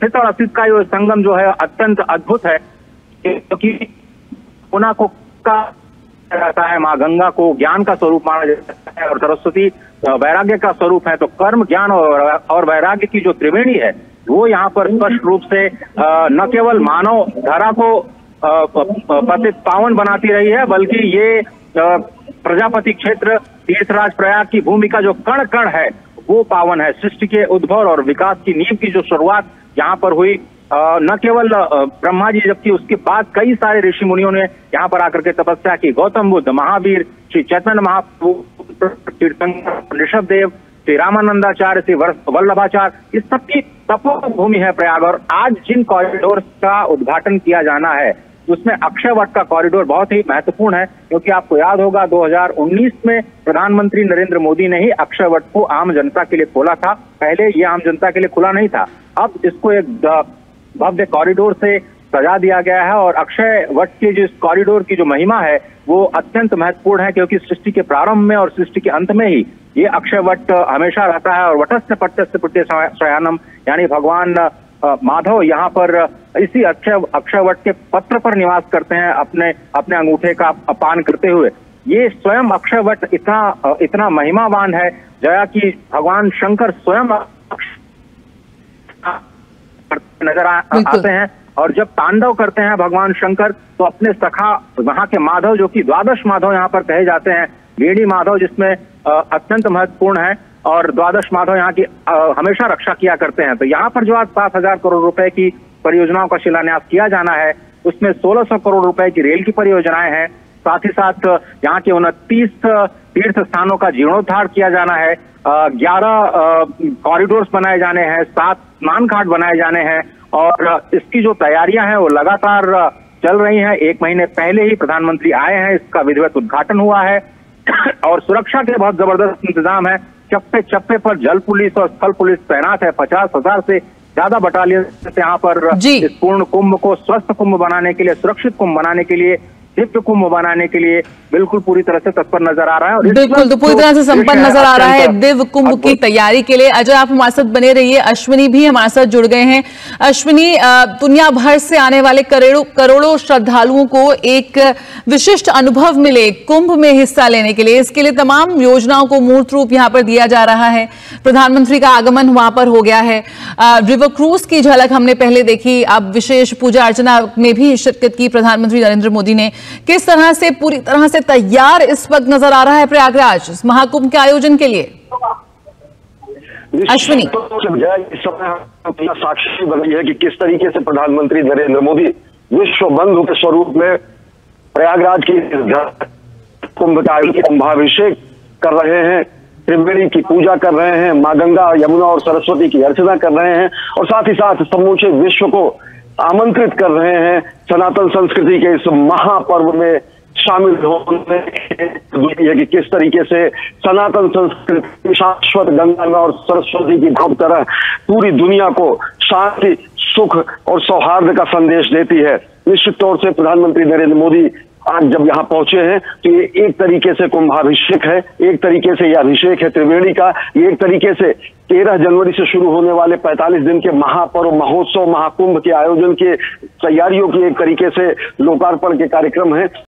शीत और असित का ये संगम जो है अत्यंत अद्भुत है, क्योंकि पुना को का रहता है, माँ गंगा को ज्ञान का स्वरूप माना जाता है और सरस्वती वैराग्य का स्वरूप है। तो कर्म, ज्ञान और वैराग्य की जो त्रिवेणी है वो यहाँ पर स्पष्ट रूप से न केवल मानव धारा को पतित पावन बनाती रही है, बल्कि ये प्रजापति क्षेत्र तीर्थराज प्रयाग की भूमि का जो कण कण है वो पावन है। सृष्टि के उद्भव और विकास की नींव की जो शुरुआत यहाँ पर हुई, न केवल ब्रह्मा जी, जबकि उसके बाद कई सारे ऋषि मुनियों ने यहाँ पर आकर के तपस्या की। गौतम बुद्ध, महावीर, श्री चैतन्य महाप्रभु, तीर्थंकर ऋषभदेव, श्री रामानंदाचार्य, श्री वल्लभाचार्य, इस सबकी तपोभूमि है प्रयाग। और आज जिन कॉरिडोर का उद्घाटन किया जाना है उसमें अक्षय वट का कॉरिडोर बहुत ही महत्वपूर्ण है, क्योंकि आपको याद होगा 2019 में प्रधानमंत्री नरेंद्र मोदी ने ही अक्षय वट को आम जनता के लिए खोला था। पहले ये आम जनता के लिए खुला नहीं था, अब इसको एक भव्य कॉरिडोर से सजा दिया गया है। और अक्षय वट के जो इस कॉरिडोर की जो महिमा है वो अत्यंत महत्वपूर्ण है, क्योंकि सृष्टि के प्रारंभ में और सृष्टि के अंत में ही ये अक्षय वट हमेशा रहता है। और वटस्य पट्टस्य पुट्टे शयानम, यानी भगवान माधव यहाँ पर इसी अक्षय वट के पत्र पर निवास करते हैं, अपने अंगूठे का पान करते हुए। ये स्वयं अक्षय वट इतना महिमावान है जया कि भगवान शंकर स्वयं नजर आते हैं। और जब तांडव करते हैं भगवान शंकर तो अपने सखा वहां के माधव, जो कि द्वादश माधव यहाँ पर कहे जाते हैं, वेणी माधव जिसमें अत्यंत महत्वपूर्ण है, और द्वादश माधव यहाँ की हमेशा रक्षा किया करते हैं। तो यहाँ पर जो आज 7,000 करोड़ रुपए की परियोजनाओं का शिलान्यास किया जाना है, उसमें 1,600 करोड़ रुपए की रेल की परियोजनाएं हैं। साथ ही साथ यहाँ के 29 तीर्थ स्थानों का जीर्णोद्धार किया जाना है, 11 कॉरिडोर्स बनाए जाने हैं, 7 स्नान घाट बनाए जाने हैं। और इसकी जो तैयारियां हैं वो लगातार चल रही हैं। 1 महीने पहले ही प्रधानमंत्री आए हैं, इसका विधिवत उद्घाटन हुआ है और सुरक्षा के बहुत जबरदस्त इंतजाम है। चप्पे चप्पे पर जल पुलिस और स्थल पुलिस तैनात है। 50,000 से ज्यादा बटालियन से यहाँ पर इस पूर्ण कुंभ को स्वस्थ कुंभ बनाने के लिए, सुरक्षित कुंभ बनाने के लिए, दिव्य कुंभ बनाने के लिए बिल्कुल पूरी तरह से तत्पर नजर आ रहा है। और बिल्कुल तो पूरी तरह से संपन्न नजर आ रहा है दिव्य कुंभ की तैयारी के लिए। अजय, आप हमारे साथ बने रहिए। अश्विनी भी हमारे साथ जुड़ गए हैं। अश्विनी, दुनिया भर से आने वाले करोड़ों श्रद्धालुओं को एक विशिष्ट अनुभव मिले कुंभ में हिस्सा लेने के लिए, इसके लिए तमाम योजनाओं को मूर्त रूप यहाँ पर दिया जा रहा है। प्रधानमंत्री का आगमन वहां पर हो गया है। रिवर क्रूज की झलक हमने पहले देखी, अब विशेष पूजा अर्चना में भी शिरकत की प्रधानमंत्री नरेंद्र मोदी ने। किस तरह से पूरी तरह से तैयार इस वक्त नजर आ रहा है प्रयागराज इस महाकुंभ के आयोजन के लिए? अश्विनी, इस समय साक्षी बन रही है कि किस तरीके से प्रधानमंत्री नरेंद्र मोदी विश्व बंधु के स्वरूप में प्रयागराज की कुंभ का कुंभाभिषेक कर रहे हैं, त्रिवेणी की पूजा कर रहे हैं, माँ गंगा, यमुना और सरस्वती की अर्चना कर रहे हैं और साथ ही साथ समूचे विश्व को आमंत्रित कर रहे हैं सनातन संस्कृति के इस महापर्व में शामिल होने है कि किस तरीके से सनातन संस्कृति शाश्वत गंगा और सरस्वती की भाव तरह पूरी दुनिया को शांति, सुख और सौहार्द का संदेश देती है। निश्चित तौर से प्रधानमंत्री नरेंद्र मोदी आज जब यहाँ पहुंचे हैं तो ये एक तरीके से कुंभाभिषेक है, एक तरीके से यह अभिषेक है त्रिवेणी का। ये एक तरीके से 13 जनवरी से शुरू होने वाले 45 दिन के महापर्व, महोत्सव, महाकुंभ के आयोजन के तैयारियों की एक तरीके से लोकार्पण के कार्यक्रम है।